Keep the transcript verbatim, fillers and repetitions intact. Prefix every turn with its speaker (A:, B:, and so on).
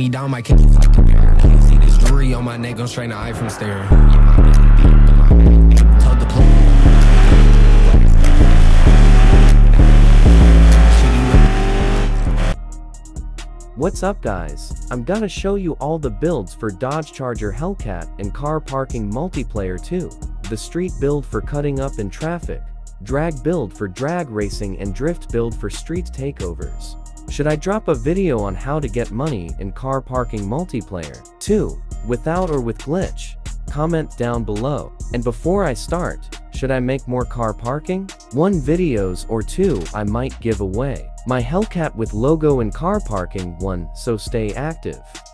A: me down, my kids like the bear. See this jewelry on my neck, gon' straighten the eye from staring. Yeah, my baby, but my baby. Told the police.
B: What's up guys, I'm gonna show you all the builds for Dodge Charger Hellcat and Car Parking Multiplayer two, the street build for cutting up in traffic, drag build for drag racing and drift build for street takeovers. Should I drop a video on how to get money in Car Parking Multiplayer two, without or with glitch? Comment down below. And before I start, should I make more car parking? One videos or two I might give away my Hellcat with logo and car parking one, so stay active.